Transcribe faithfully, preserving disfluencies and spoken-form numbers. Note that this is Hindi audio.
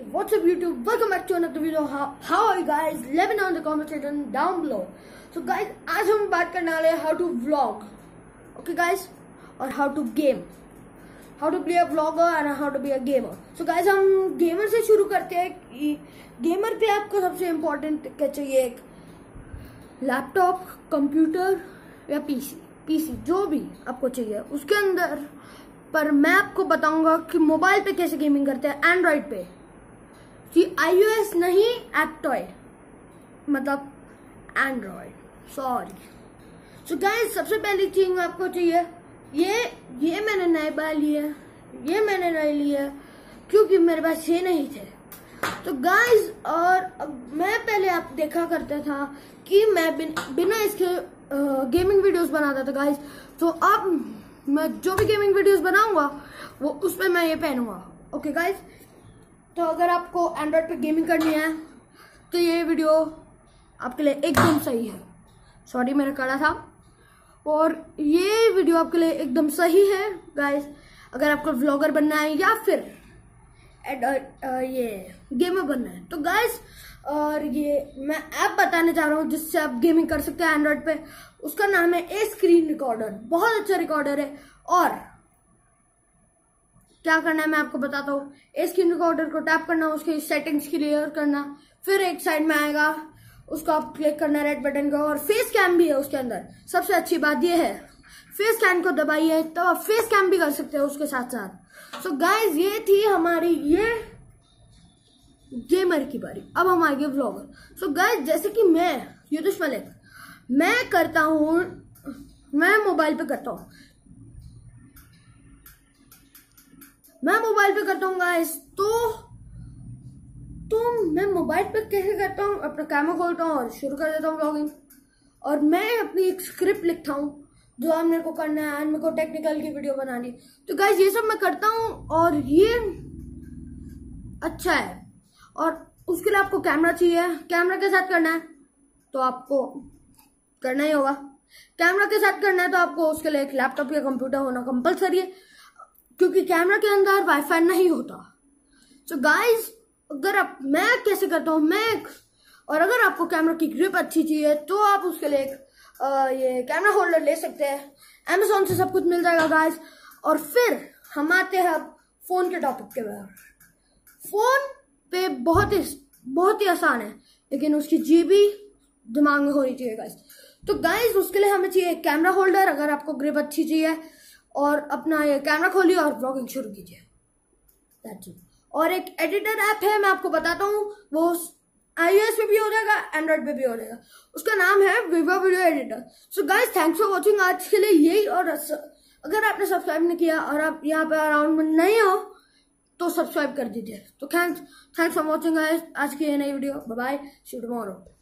what's up YouTube? Welcome back to another video. How, how are you guys? Let me know in the comment section down below. So guys, आज हम बात करने वाले हैं how to vlog, okay guys, और how to game, how to be a vlogger and how to be a gamer. So guys, हम gamer से शुरू करते हैं कि gamer पे आपको सबसे important क्या चाहिए, एक लैपटॉप, कंप्यूटर या पीसी, पीसी जो भी आपको चाहिए उसके अंदर। पर मैं आपको बताऊंगा कि मोबाइल पे कैसे गेमिंग करते हैं, एंड्रॉइड पे, कि आईओएस नहीं, एप्टॉय मतलब एंड्रॉइड, सॉरी। सो गाइस, सबसे पहली चीज आपको चाहिए, ये ये मैंने नए बाय लिए, ये मैंने नए लिए क्योंकि मेरे पास ये नहीं थे। तो गाइस, और अब मैं पहले आप देखा करता था कि मैं बिन, बिना इसके गेमिंग वीडियोस बनाता था गाइस। तो अब मैं जो भी गेमिंग वीडियोस बनाऊंगा वो उसमें मैं ये पहनूंगा, ओके गाइस। तो अगर आपको एंड्रॉइड पे गेमिंग करनी है तो ये वीडियो आपके लिए एकदम सही है। सॉरी, मेरा कड़ा था। और ये वीडियो आपके लिए एकदम सही है गाइस, अगर आपको व्लॉगर बनना है या फिर एड, आ, ये गेमर बनना है। तो गाइस, और ये मैं ऐप बताने जा रहा हूँ जिससे आप गेमिंग कर सकते हैं एंड्रॉइड पे। उसका नाम है ए स्क्रीन रिकॉर्डर, बहुत अच्छा रिकॉर्डर है। और क्या करना है मैं आपको बताता हूँ। ए स्क्रीन रिकॉर्डर को टैप करना, उसकी सेटिंग्स क्लियर करना, फिर एक साइड में आएगा, उसको आप क्लिक करना रेड बटन को, और फेस कैम भी है उसके अंदर। सबसे अच्छी बात यह है, फेस कैम को दबाइए तो आप फेस कैम भी कर सकते हो उसके साथ साथ। सो गाइज, ये थी हमारी ये गेमर की बारी। अब हम आगे व्लॉगर। सो गाइज, जैसे कि मैं युद्धेश मलिक, मैं करता हूँ, मैं मोबाइल पे करता हूँ मैं मोबाइल पे करता हूँ गाइस। तो तो मैं मोबाइल पे कैसे करता हूँ, अपना कैमरा खोलता हूँ और शुरू कर देता हूँ व्लॉगिंग। और मैं अपनी एक स्क्रिप्ट लिखता हूँ जो अब मेरे को करना है, मेरे को टेक्निकल की वीडियो बनानी। तो गाइस, ये सब मैं करता हूँ और ये अच्छा है। और उसके लिए आपको कैमरा चाहिए। कैमरा के साथ करना है तो आपको करना ही होगा, कैमरा के साथ करना है तो आपको उसके लिए एक लैपटॉप या कंप्यूटर होना कंपलसरी है, क्योंकि कैमरा के अंदर वाईफाई नहीं होता। सो so गाइस, अगर आप, मैं कैसे करता हूँ, मैं और अगर आपको कैमरा की ग्रिप अच्छी चाहिए तो आप उसके लिए एक आ, ये कैमरा होल्डर ले सकते हैं। अमेजोन से सब कुछ मिल जाएगा गाइस। और फिर हम आते हैं अब फोन के टॉपिक के बारे में। फोन पे बहुत ही बहुत ही आसान है, लेकिन उसकी जीबी दिमाग में होनी चाहिए गाइस। तो गाइस, उसके लिए हमें चाहिए एक कैमरा होल्डर, अगर आपको ग्रिप अच्छी चाहिए, और अपना ये कैमरा खोलिए और व्लॉगिंग शुरू कीजिए। That's it. और एक एडिटर ऐप है, मैं आपको बताता हूँ, वो आईओएस पे भी हो जाएगा, एंड्रॉइड पे भी हो जाएगा। उसका नाम है Vivo video editor. So guys, thanks for watching. आज के लिए यही। और अगर आपने सब्सक्राइब नहीं किया और आप यहाँ पे अराउंड में नहीं हो तो सब्सक्राइब कर दीजिए। तो thanks thanks for watching guys. आज की ये नई वीडियो। Bye bye, see you tomorrow.